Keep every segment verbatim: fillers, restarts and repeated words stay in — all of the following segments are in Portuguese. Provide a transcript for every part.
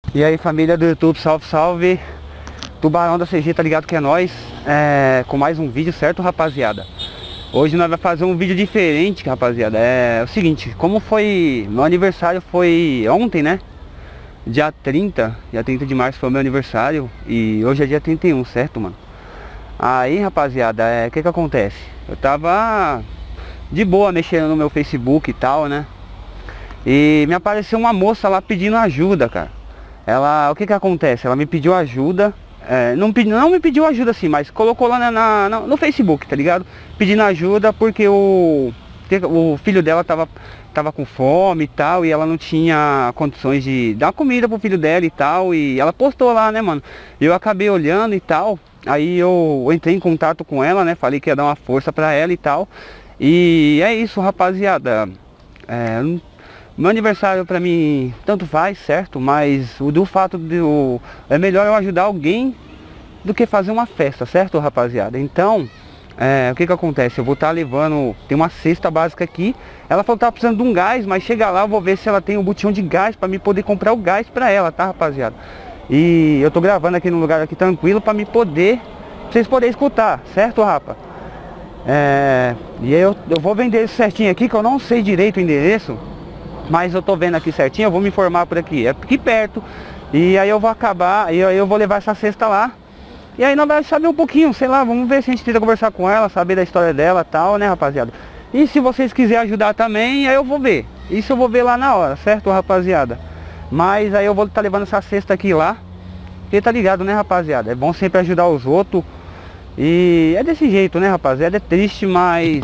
E aí, família do YouTube, salve, salve. Tubarão da C G, tá ligado que é nós, é, com mais um vídeo, certo, rapaziada? Hoje nós vamos fazer um vídeo diferente, rapaziada. É o seguinte, como foi, meu aniversário foi ontem, né? Dia trinta, dia trinta de março foi o meu aniversário. E hoje é dia trinta e um, certo, mano? Aí, rapaziada, é, o que que acontece? Eu tava de boa mexendo no meu Facebook e tal, né? E me apareceu uma moça lá pedindo ajuda, cara. Ela, o que que acontece? Ela me pediu ajuda, é, não, pedi, não me pediu ajuda assim, mas colocou lá na, na, no Facebook, tá ligado? Pedindo ajuda porque o, o filho dela tava, tava com fome e tal, e ela não tinha condições de dar comida pro filho dela e tal, e ela postou lá, né, mano? Eu acabei olhando e tal, aí eu entrei em contato com ela, né, falei que ia dar uma força pra ela e tal, e é isso, rapaziada. É, meu aniversário pra mim tanto faz, certo? Mas o do fato de eu, é melhor eu ajudar alguém do que fazer uma festa, certo, rapaziada? Então, é, o que que acontece? Eu vou estar tá levando, tem uma cesta básica aqui. Ela falou que tá precisando de um gás, mas chega lá eu vou ver se ela tem um botijão de gás pra mim poder comprar o gás pra ela, tá, rapaziada? E eu tô gravando aqui num lugar aqui tranquilo pra me poder, pra vocês poderem escutar, certo, rapa? É, e eu, eu vou vender isso certinho aqui, que eu não sei direito o endereço. Mas eu tô vendo aqui certinho, eu vou me informar por aqui, é aqui perto. E aí eu vou acabar, e aí eu vou levar essa cesta lá. E aí nós vamos saber um pouquinho, sei lá, vamos ver se a gente tenta conversar com ela, saber da história dela e tal, né, rapaziada? E se vocês quiserem ajudar também, aí eu vou ver. Isso eu vou ver lá na hora, certo, rapaziada? Mas aí eu vou estar levando essa cesta aqui lá. Porque tá ligado, né, rapaziada? É bom sempre ajudar os outros. E é desse jeito, né, rapaziada? É triste, mas...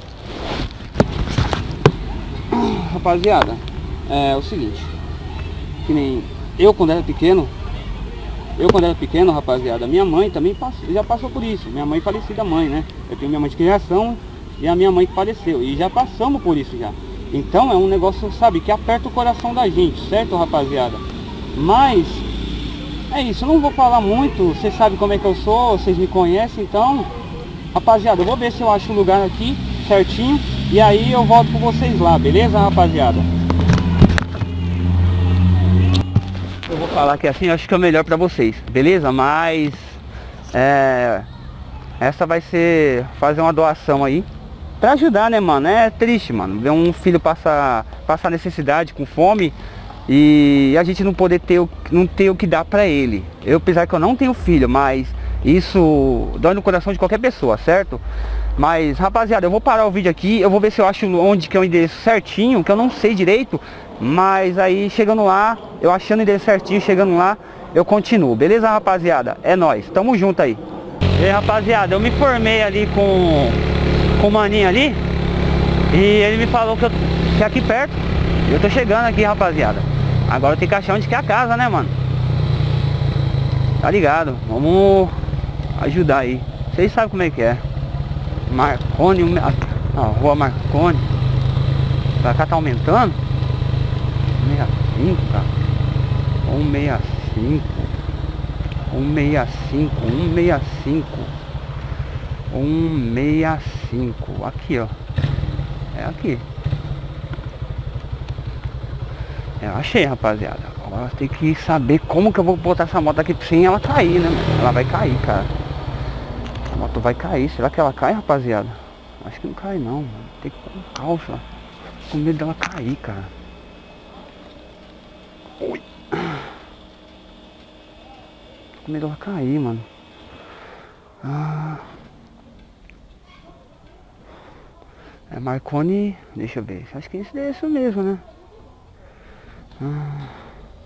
Rapaziada, é o seguinte, que nem eu quando era pequeno, eu quando era pequeno, rapaziada, minha mãe também passou, já passou por isso, minha mãe falecida mãe, né? Eu tenho minha mãe de criação e a minha mãe que faleceu, e já passamos por isso já. Então é um negócio, sabe, que aperta o coração da gente, certo, rapaziada? Mas, é isso, eu não vou falar muito, vocês sabem como é que eu sou, vocês me conhecem, então, rapaziada, eu vou ver se eu acho um lugar aqui, certinho. E aí eu volto com vocês lá, beleza, rapaziada? Eu vou falar que assim, eu acho que é o melhor pra vocês, beleza? Mas é, essa vai ser fazer uma doação aí pra ajudar, né, mano? É triste, mano, ver um filho passar, passar necessidade, com fome, e a gente não poder ter, o, não ter o que dar pra ele. Eu, apesar que eu não tenho filho, mas isso dói no coração de qualquer pessoa, certo? Mas, rapaziada, eu vou parar o vídeo aqui. Eu vou ver se eu acho onde que é o endereço certinho, que eu não sei direito. Mas aí, chegando lá, eu achando o endereço certinho, chegando lá, eu continuo. Beleza, rapaziada? É nóis, tamo junto aí. E aí, rapaziada, eu me formei ali com, com o maninho ali. E ele me falou que, eu, que é aqui perto. E eu tô chegando aqui, rapaziada. Agora eu tenho que achar onde que é a casa, né, mano? Tá ligado? Vamos ajudar aí. Vocês sabem como é que é. Marconi, a rua Marconi. Pra cá tá aumentando. sessenta e cinco, cara. cento e sessenta e cinco. cento e sessenta e cinco. cento e sessenta e cinco. Aqui, ó. É aqui. É, achei, rapaziada. Agora tem que saber como que eu vou botar essa moto aqui sem ela cair, né? Ela vai cair, cara. A moto vai cair, será que ela cai, rapaziada? Acho que não cai não, mano. Tem que pôr um calça. Tô com medo dela cair, cara. Ui. Tô com medo dela cair, mano. Ah. É Marconi. Deixa eu ver. Acho que esse é isso mesmo, né? Ah.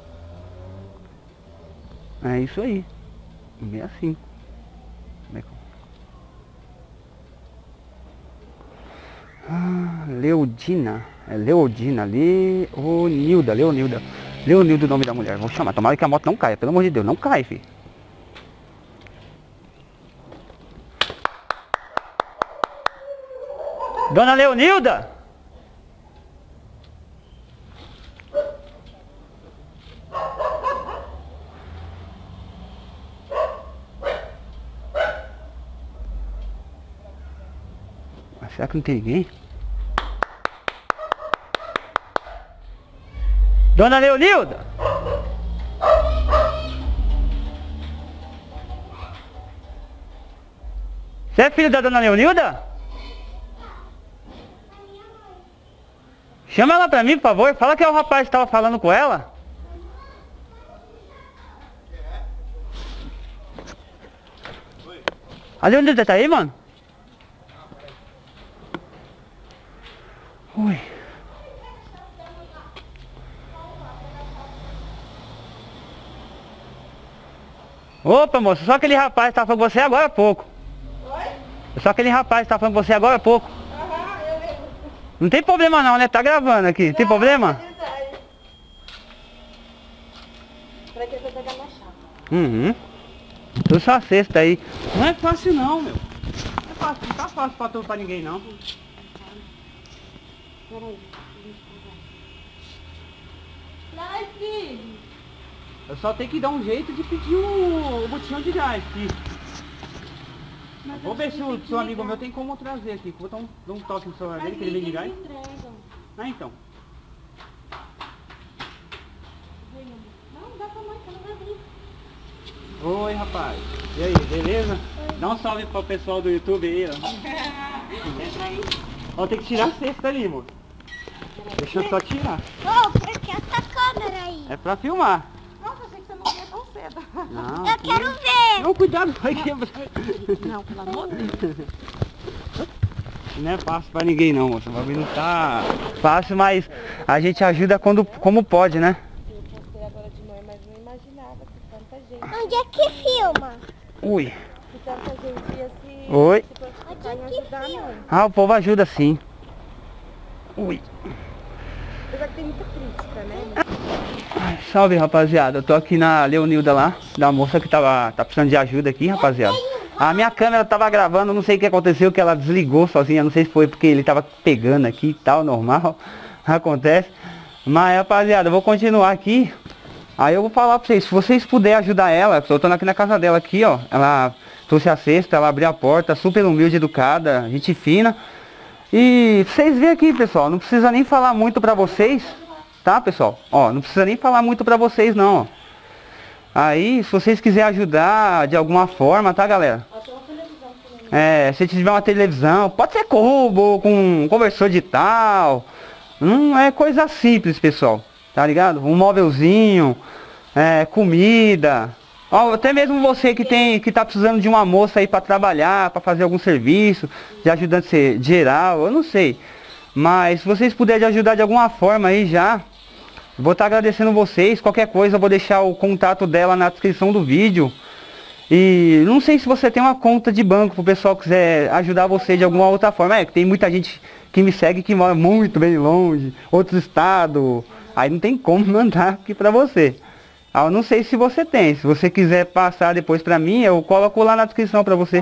É isso aí. sessenta e cinco. Como é que... Ah, Leodina, é Leodina, Leonilda, Leonilda, Leonilda o nome da mulher, vou chamar, tomara que a moto não caia, pelo amor de Deus, não cai, filho. Dona Leonilda! Será que não tem ninguém? Dona Leonilda! Você é filho da dona Leonilda? Chama ela pra mim, por favor. Fala que é o rapaz que estava falando com ela. A Leonilda tá aí, mano? Ui. Opa, moça, só aquele rapaz que tá falando com você agora há pouco. Oi? Só aquele rapaz que tá falando com você agora há pouco. Aham, eu lembro. Não tem problema não, né? Tá gravando aqui. Não, tem problema? Pra que você pegar na chave? Uhum. Tudo só cesta aí. Não é fácil não, meu. Não é fácil, não tá fácil pra, tu, pra ninguém não. Peraí. Vai, filho. Eu só tenho que dar um jeito de pedir o, o botijão de gás aqui. Mas vou ver se o seu amigo meu tem como trazer aqui. Vou dar um, dar um toque no celular dele, que ele vem de gás. Ah, então. Não, dá pra mais, ela vai abrir. Oi, rapaz. E aí, beleza? Oi. Dá um salve pro pessoal do YouTube aí, ó. Entra aí. Ó, tem que tirar a cesta ali, amor. Deixa eu só tirar. Ô, oh, por que essa câmera aí? É pra filmar. Nossa, achei que você não ia tão cedo. Não, eu quero ver. Não, cuidado, vai quebrar. Não, pelo amor de Deus. Não é fácil pra ninguém não, moça. O bagulho não tá fácil, mas a gente ajuda quando, como pode, né? Eu postei agora de manhã, mas não imaginava que tanta gente. Onde é que filma? Ui. Que tanta gente ia se... Oi. Se Onde é que ajudar, filma? Ah, o povo ajuda sim. Ui. Apesar que tem muita crítica, né? Ai, salve, rapaziada. Eu tô aqui na Leonilda lá, da moça que tava, tá precisando de ajuda aqui, rapaziada. A minha câmera tava gravando, não sei o que aconteceu, que ela desligou sozinha. Não sei se foi porque ele tava pegando aqui e tal, normal. Acontece. Mas, rapaziada, eu vou continuar aqui. Aí eu vou falar pra vocês, se vocês puderem ajudar ela, eu tô aqui na casa dela aqui, ó. Ela trouxe a cesta, ela abriu a porta, super humilde, educada, gente fina. E vocês veem aqui, pessoal, não precisa nem falar muito pra vocês, tá, pessoal? Ó, não precisa nem falar muito pra vocês, não, ó. Aí, se vocês quiserem ajudar de alguma forma, tá, galera? É, se tiver uma televisão, pode ser combo, com um conversor digital. Não é coisa simples, pessoal, tá ligado? Um móvelzinho, é, comida. Ó, até mesmo você que tem, que tá precisando de uma moça aí pra trabalhar, pra fazer algum serviço, de ajudante geral, eu não sei. Mas se vocês puderem ajudar de alguma forma aí já, vou estar agradecendo vocês. Qualquer coisa eu vou deixar o contato dela na descrição do vídeo. E não sei se você tem uma conta de banco pro pessoal que quiser ajudar você de alguma outra forma. É que tem muita gente que me segue que mora muito bem longe, outro estado. Aí não tem como mandar aqui pra você. Ah, eu não sei se você tem. Se você quiser passar depois pra mim, eu coloco lá na descrição pra você.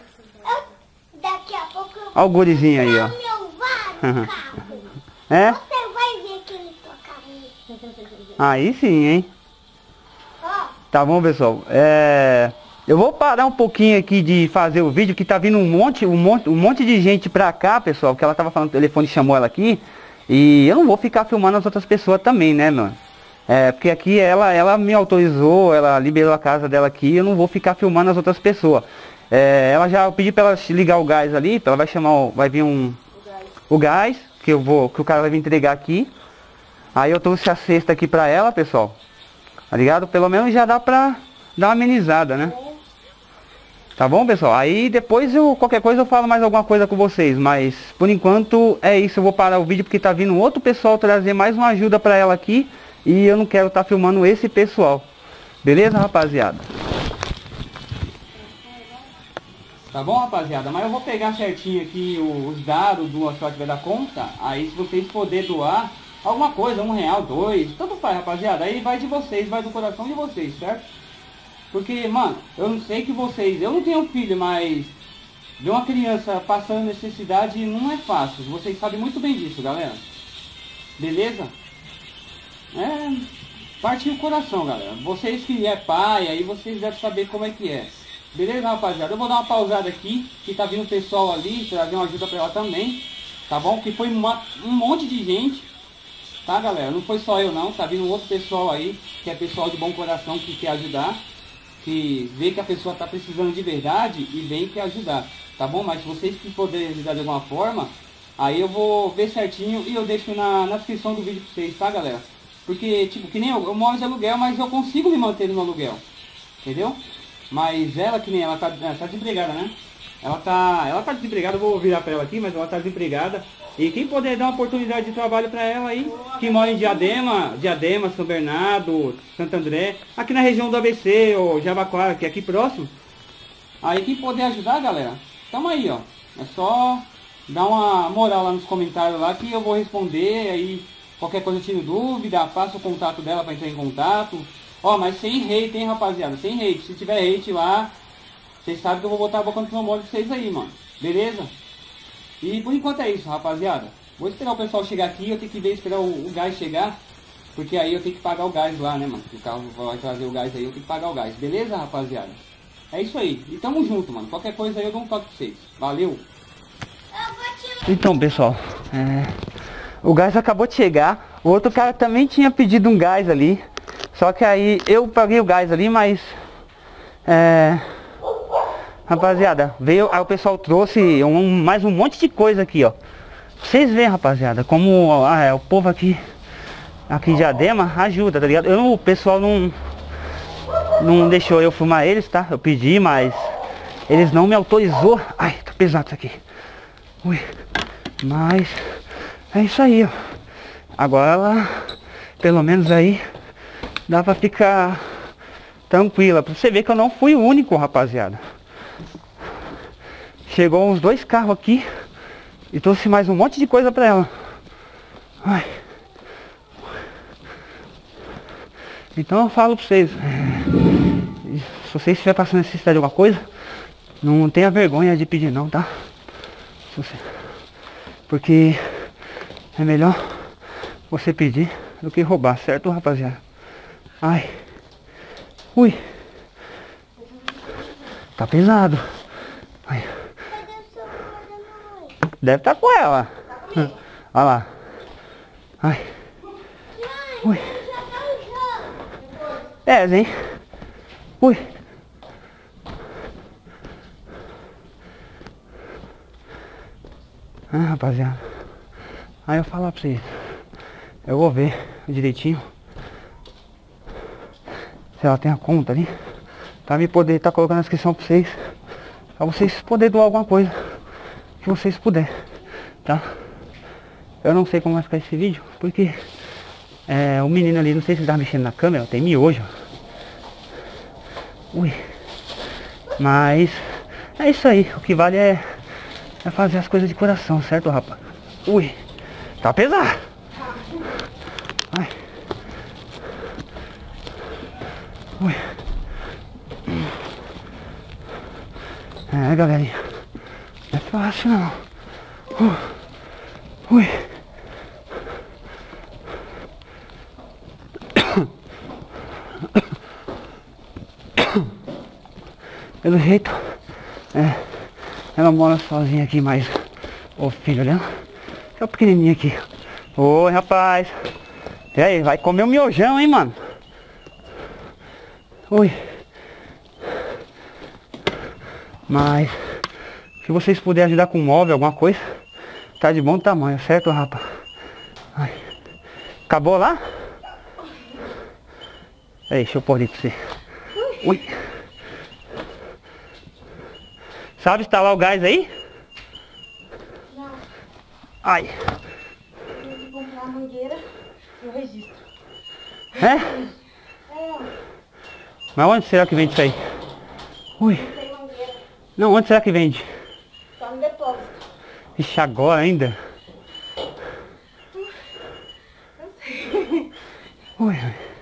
Daqui a pouco eu Olha o gurizinho aí, ó. meu carro. É? Você vai ver que ele toca. Aí sim, hein? Ó. Tá bom, pessoal. É... Eu vou parar um pouquinho aqui de fazer o vídeo, que tá vindo um monte, um monte, um monte de gente pra cá, pessoal, que ela tava falando, o telefone chamou ela aqui. E eu não vou ficar filmando as outras pessoas também, né, mano? É, porque aqui ela, ela me autorizou, ela liberou a casa dela aqui, eu não vou ficar filmando as outras pessoas. É, ela já, eu pedi pra ela ligar o gás ali, ela vai chamar, o, vai vir um... O gás. O gás, que eu vou, que o cara vai vir entregar aqui. Aí eu trouxe a cesta aqui pra ela, pessoal. Tá ligado? Pelo menos já dá pra dar uma amenizada, né? Tá bom, pessoal? Aí depois eu, qualquer coisa eu falo mais alguma coisa com vocês. Mas por enquanto é isso, eu vou parar o vídeo porque tá vindo outro pessoal trazer mais uma ajuda pra ela aqui. E eu não quero estar tá filmando esse pessoal. Beleza, rapaziada? Tá bom, rapaziada? Mas eu vou pegar certinho aqui os dados do sorte da conta. Aí se vocês puderem doar alguma coisa, um real, dois, tanto faz, rapaziada. Aí vai de vocês, vai do coração de vocês, certo? Porque, mano, eu não sei que vocês... Eu não tenho filho, mas... ver uma criança passando necessidade não é fácil. Vocês sabem muito bem disso, galera. Beleza? É, partiu o coração, galera. Vocês que é pai, aí vocês devem saber como é que é. Beleza, rapaziada? Eu vou dar uma pausada aqui, que tá vindo o pessoal ali, trazer uma ajuda pra ela também. Tá bom? Que foi uma, um monte de gente. Tá, galera? Não foi só eu não, tá vindo outro pessoal aí, que é pessoal de bom coração que quer ajudar. que vê que a pessoa tá precisando de verdade e vem quer ajudar, tá bom? Mas se vocês que puderem ajudar de alguma forma, aí eu vou ver certinho e eu deixo na, na descrição do vídeo pra vocês, tá, galera? Porque, tipo, que nem eu, eu moro de aluguel, mas eu consigo me manter no aluguel, entendeu? Mas ela, que nem ela tá, ela tá desempregada, né? Ela tá, ela tá desempregada, eu vou virar pra ela aqui, mas ela tá desempregada. E quem puder dar uma oportunidade de trabalho pra ela aí, que mora em Diadema, Diadema, São Bernardo, Santo André, aqui na região do A B C, ou Jabaquara, que é aqui próximo. Aí quem puder ajudar, galera, tamo aí, ó. É só dar uma moral lá nos comentários lá que eu vou responder, aí qualquer coisa tiro dúvida, passa o contato dela pra entrar em contato. Ó, mas sem hate, hein, rapaziada, sem hate. Se tiver hate lá, vocês sabem que eu vou botar a boca no trombone de vocês aí, mano. Beleza? E por enquanto é isso, rapaziada. Vou esperar o pessoal chegar aqui, eu tenho que ver, esperar o, o gás chegar. Porque aí eu tenho que pagar o gás lá, né, mano? O carro vai trazer o gás aí, eu tenho que pagar o gás. Beleza, rapaziada? É isso aí. E tamo junto, mano. Qualquer coisa aí eu dou um toque pra vocês. Valeu! Então, pessoal, é... o gás acabou de chegar. O outro cara também tinha pedido um gás ali. Só que aí eu paguei o gás ali, mas... É... Rapaziada, veio, aí o pessoal trouxe um, mais um monte de coisa aqui, ó. Vocês veem, rapaziada, como ah, é, o povo aqui, aqui em Diadema ajuda, tá ligado? Eu, o pessoal não, não deixou eu filmar eles, tá? Eu pedi, mas eles não me autorizou. Ai, tá pesado isso aqui. Ui, mas é isso aí, ó. Agora ela, pelo menos aí, dá pra ficar tranquila. Pra você ver que eu não fui o único, rapaziada. Chegou uns dois carros aqui e trouxe mais um monte de coisa pra ela. Ai. Então eu falo pra vocês, se vocês estiverem passando necessidade de alguma coisa, não tenha vergonha de pedir não, tá? Porque é melhor você pedir do que roubar, certo, rapaziada? Ai. Ui. Tá pesado. Ai. Deve estar tá com ela. Olha lá. Ai. Ui. É, hein? Ui. Ah, rapaziada. Aí eu falo pra vocês. Eu vou ver direitinho se ela tem a conta ali, pra me poder estar tá colocando na descrição pra vocês, pra vocês poderem doar alguma coisa que vocês puderem, tá? Eu não sei como vai ficar esse vídeo, porque é, o menino ali, não sei se ele tá mexendo na câmera, tem miojo. Ui. Mas é isso aí, o que vale é, é fazer as coisas de coração, certo, rapaz? Ui, tá pesado. Ai. Ui. É, galerinha, não é fácil não. Uh. Ui. Pelo jeito, é, ela mora sozinha aqui, mas o filho dela é o pequenininho aqui. Oi, rapaz. E aí, vai comer um miojão, hein, mano? Oi. Mas se vocês puderem ajudar com móvel, alguma coisa, tá de bom tamanho, certo, rapaz? Ai. Acabou lá? Aí, deixa eu pôr ali pra você. Ui. Sabe instalar o gás aí? Não. Ai. Eu tenho que comprar a mangueira e o registro. É? É. Mas onde será que vende isso aí? Ui. Não tem mangueira. Não, onde será que vende? Só no depósito. Ixi, agora ainda? Eu sei. Ui.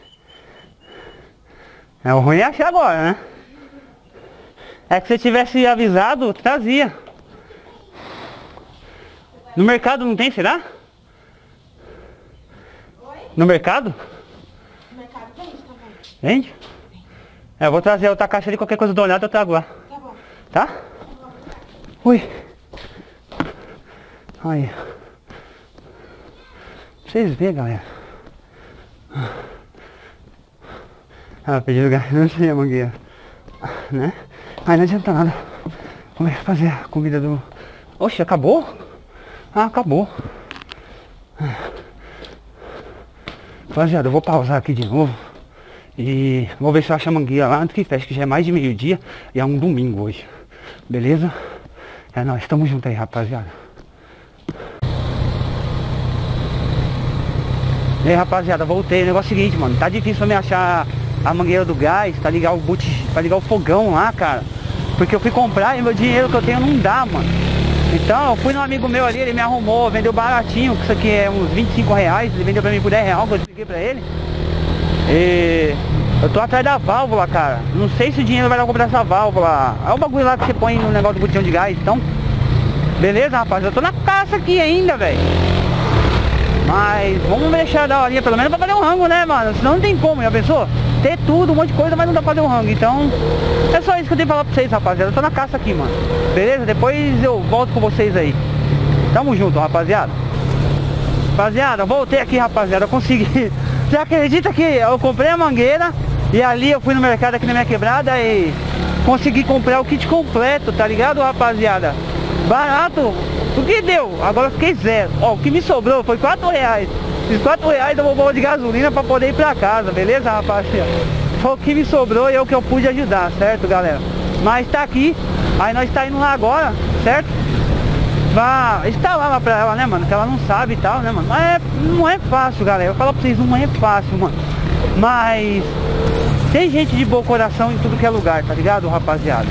É, o ruim é achar agora, né? É que se tivesse avisado, trazia. No mercado não tem, será? Oi? No mercado? No mercado vende, tá bom? Vende? É, eu vou trazer outra caixa ali, qualquer coisa do olhado eu trago lá. Tá bom. Tá? Tá bom. Ui. Aí. Pra vocês verem, galera. Ah, pediram gás, não tinha mangueira. né? Aí não adianta nada. Vamos fazer a comida do... Oxe, acabou? Ah, acabou. Rapaziada, eu vou pausar aqui de novo. E vou ver se eu acho a mangueira lá antes que feche, que já é mais de meio-dia. E é um domingo hoje. Beleza? É nóis, tamo junto aí, rapaziada. E aí, rapaziada, voltei. O negócio é o seguinte, mano. Tá difícil pra me achar a mangueira do gás, pra ligar o boot, pra ligar o fogão lá, cara. Porque eu fui comprar e meu dinheiro que eu tenho não dá, mano. Então eu fui num amigo meu ali, ele me arrumou, vendeu baratinho, que isso aqui é uns vinte e cinco reais, ele vendeu pra mim por dez reais, que eu expliquei pra ele. E eu tô atrás da válvula, cara. Não sei se o dinheiro vai dar pra comprar essa válvula. É o bagulho lá que você põe no negócio do botijão de gás, então. Beleza, rapaz? Eu tô na caça aqui ainda, velho. Mas vamos deixar da horinha pelo menos pra fazer um rango, né, mano? Senão não tem como, já pensou? Ter tudo, um monte de coisa, mas não dá pra fazer um rango. Então, é só isso que eu tenho que falar pra vocês, rapaziada. Eu tô na caça aqui, mano. Beleza? Depois eu volto com vocês aí. Tamo junto, rapaziada. Rapaziada, voltei aqui, rapaziada. Eu consegui. Você acredita que eu comprei a mangueira e ali eu fui no mercado aqui na minha quebrada e consegui comprar o kit completo, tá ligado, rapaziada? Barato. O que deu? Agora eu fiquei zero. Ó, o que me sobrou foi quatro reais. Esses quatro reais eu vou pôr de gasolina pra poder ir pra casa, beleza, rapaziada? Foi o que me sobrou e é o que eu pude ajudar, certo, galera? Mas tá aqui. Aí nós tá indo lá agora, certo? Pra instalar lá pra ela, né, mano? Que ela não sabe e tal, né, mano? Mas é, não é fácil, galera. Eu falo pra vocês, não é fácil, mano. Mas tem gente de bom coração em tudo que é lugar, tá ligado, rapaziada?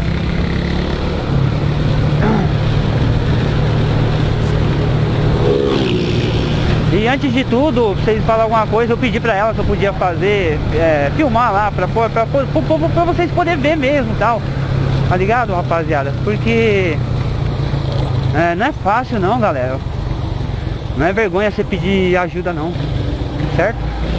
E antes de tudo, pra vocês falarem alguma coisa, eu pedi pra ela se eu podia fazer, é, filmar lá, pra, pra, pra, pra, pra, pra vocês poderem ver mesmo e tal. Tá ligado, rapaziada? Porque é, não é fácil não, galera. Não é vergonha você pedir ajuda não, certo?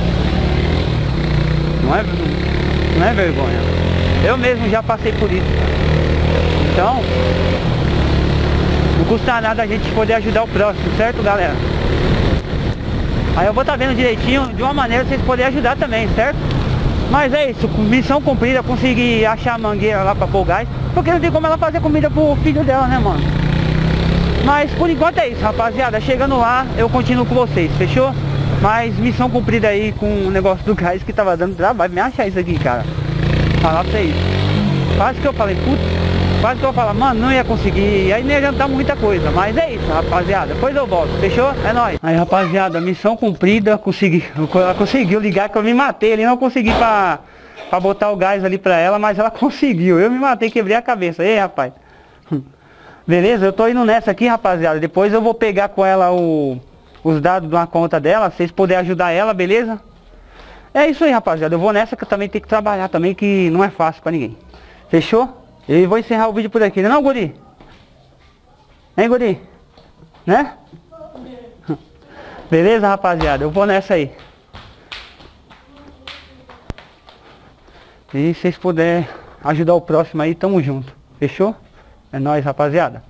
Não é, não é vergonha. Eu mesmo já passei por isso. Então, não custa nada a gente poder ajudar o próximo, certo, galera? Aí eu vou estar vendo direitinho, de uma maneira vocês poderem ajudar também, certo? Mas é isso, missão cumprida, consegui achar a mangueira lá pra pôr gás. Porque não tem como ela fazer comida pro filho dela, né, mano? Mas por enquanto é isso, rapaziada. Chegando lá, eu continuo com vocês, fechou? Mas missão cumprida aí com o negócio do gás que tava dando trabalho. Me achar isso aqui, cara. Falar pra vocês. Quase que eu falei, puta. Quase que eu falo, mano, não ia conseguir. Aí nem ia adiantar muita coisa. Mas é isso, rapaziada. Depois eu volto, fechou? É nóis. Aí, rapaziada, missão cumprida. Consegui, ela conseguiu ligar que eu me matei ali. Não consegui pra, pra botar o gás ali pra ela, mas ela conseguiu. Eu me matei, quebrei a cabeça. Ei, rapaz. Beleza? Eu tô indo nessa aqui, rapaziada. Depois eu vou pegar com ela o, os dados de uma conta dela. Vocês puderem ajudar ela, beleza? É isso aí, rapaziada. Eu vou nessa que eu também tenho que trabalhar também, que não é fácil pra ninguém. Fechou? E vou encerrar o vídeo por aqui, não é não, guri? Hein, guri? Né? Beleza, rapaziada? Eu vou nessa aí. E se vocês puderem ajudar o próximo aí, tamo junto. Fechou? É nóis, rapaziada.